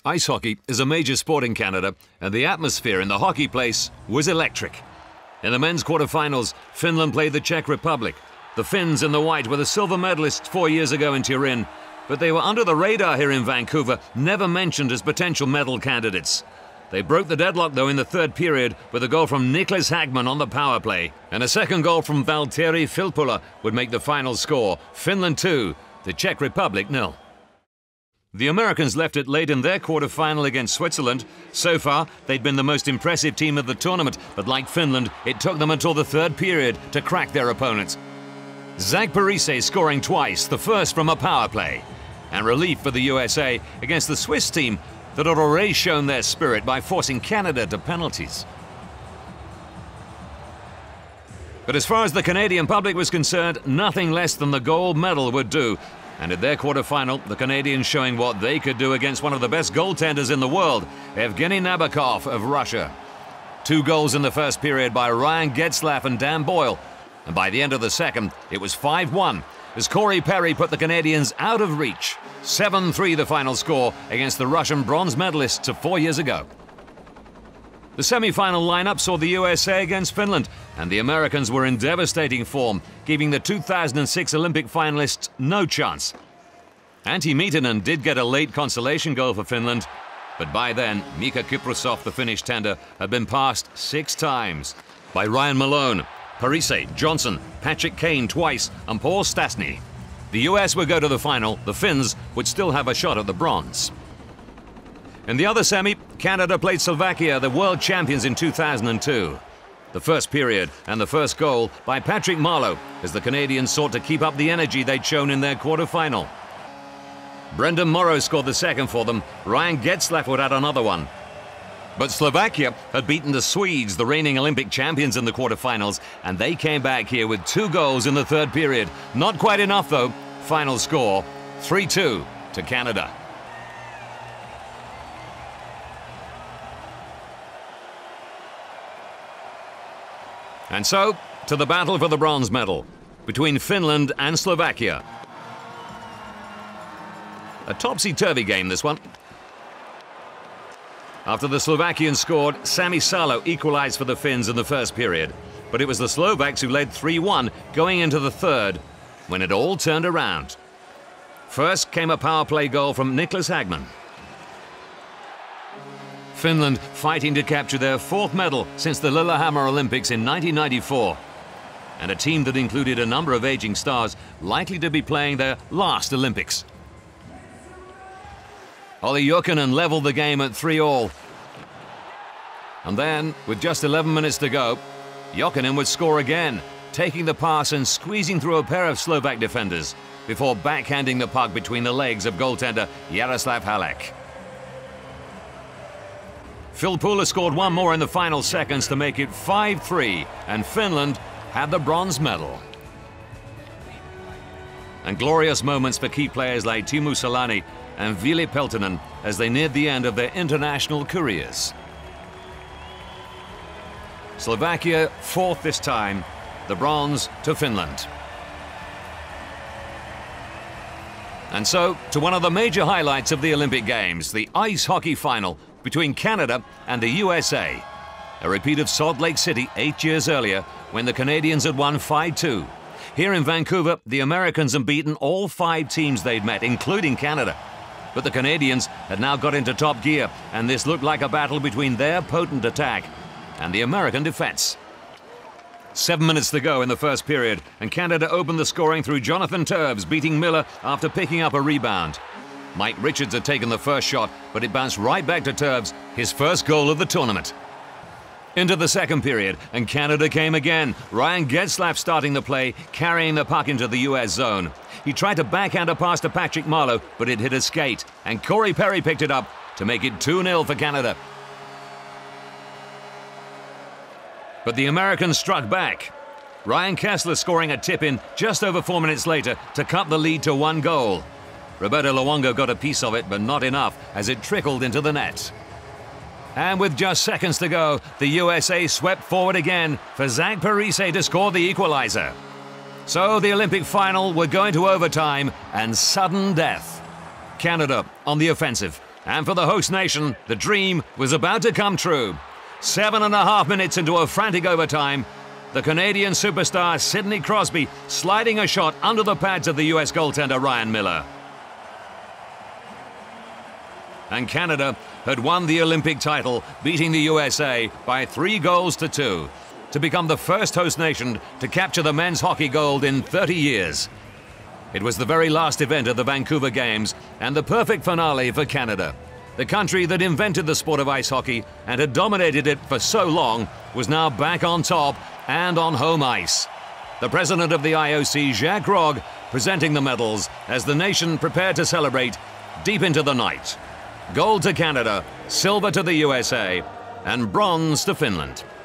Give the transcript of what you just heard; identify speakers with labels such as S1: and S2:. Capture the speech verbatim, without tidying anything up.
S1: Ice hockey is a major sport in Canada, and the atmosphere in the hockey place was electric. In the men's quarterfinals, Finland played the Czech Republic. The Finns in the white were the silver medalists four years ago in Turin, but they were under the radar here in Vancouver, never mentioned as potential medal candidates. They broke the deadlock, though, in the third period with a goal from Niklas Hagman on the power play. And a second goal from Valtteri Filppula would make the final score. Finland two, the Czech Republic nil. The Americans left it late in their quarter-final against Switzerland. So far, they'd been the most impressive team of the tournament, but like Finland, it took them until the third period to crack their opponents. Zach Parise scoring twice, the first from a power play. And relief for the U S A against the Swiss team that had already shown their spirit by forcing Canada to penalties. But as far as the Canadian public was concerned, nothing less than the gold medal would do. And in their quarter-final, the Canadians showing what they could do against one of the best goaltenders in the world, Evgeny Nabokov of Russia. Two goals in the first period by Ryan Getzlaf and Dan Boyle. And by the end of the second, it was five one, as Corey Perry put the Canadians out of reach. seven three the final score against the Russian bronze medalists of four years ago. The semi-final lineup saw the U S A against Finland, and the Americans were in devastating form, giving the two thousand six Olympic finalists no chance. Antti Miettinen did get a late consolation goal for Finland, but by then, Mika Kyprosov, the Finnish tender, had been passed six times by Ryan Malone, Parise, Johnson, Patrick Kane twice, and Paul Stastny. The U S would go to the final, the Finns would still have a shot at the bronze. In the other semi, Canada played Slovakia, the world champions in two thousand two. The first period and the first goal by Patrick Marleau as the Canadians sought to keep up the energy they'd shown in their quarter-final. Brendan Morrow scored the second for them. Ryan Getzlaf would add another one. But Slovakia had beaten the Swedes, the reigning Olympic champions, in the quarter-finals, and they came back here with two goals in the third period. Not quite enough, though. Final score, three two to Canada. And so, to the battle for the bronze medal between Finland and Slovakia. A topsy-turvy game, this one. After the Slovakians scored, Sami Salo equalized for the Finns in the first period. But it was the Slovaks who led three one going into the third when it all turned around. First came a power play goal from Niklas Hagman. Finland fighting to capture their fourth medal since the Lillehammer Olympics in nineteen ninety-four. And a team that included a number of aging stars likely to be playing their last Olympics. Olli Jokinen leveled the game at three all. And then, with just eleven minutes to go, Jokinen would score again, taking the pass and squeezing through a pair of Slovak defenders before backhanding the puck between the legs of goaltender Jaroslav Halak. Filppula scored one more in the final seconds to make it five three, and Finland had the bronze medal. And glorious moments for key players like Teemu Selanne and Ville Peltonen as they neared the end of their international careers. Slovakia fourth this time, the bronze to Finland. And so, to one of the major highlights of the Olympic Games, the ice hockey final between Canada and the U S A. A repeat of Salt Lake City eight years earlier when the Canadians had won five two. Here in Vancouver, the Americans had beaten all five teams they'd met, including Canada. But the Canadians had now got into top gear, and this looked like a battle between their potent attack and the American defense. Seven minutes to go in the first period, and Canada opened the scoring through Jonathan Toews, beating Miller after picking up a rebound. Mike Richards had taken the first shot, but it bounced right back to Toews, his first goal of the tournament. Into the second period, and Canada came again. Ryan Getzlaf starting the play, carrying the puck into the U S zone. He tried to backhand a pass to Patrick Marleau, but it hit a skate, and Corey Perry picked it up to make it two nil for Canada. But the Americans struck back. Ryan Kessler scoring a tip-in just over four minutes later to cut the lead to one goal. Roberto Luongo got a piece of it, but not enough as it trickled into the net. And with just seconds to go, the U S A swept forward again for Zach Parise to score the equalizer. So the Olympic final would go into overtime and sudden death. Canada on the offensive. And for the host nation, the dream was about to come true. Seven and a half minutes into a frantic overtime, the Canadian superstar Sidney Crosby sliding a shot under the pads of the U S goaltender Ryan Miller. And Canada had won the Olympic title, beating the U S A by three goals to two, to become the first host nation to capture the men's hockey gold in thirty years. It was the very last event of the Vancouver Games and the perfect finale for Canada. The country that invented the sport of ice hockey and had dominated it for so long was now back on top and on home ice. The president of the I O C, Jacques Rogge, presenting the medals as the nation prepared to celebrate deep into the night. Gold to Canada, silver to the U S A, and bronze to Finland.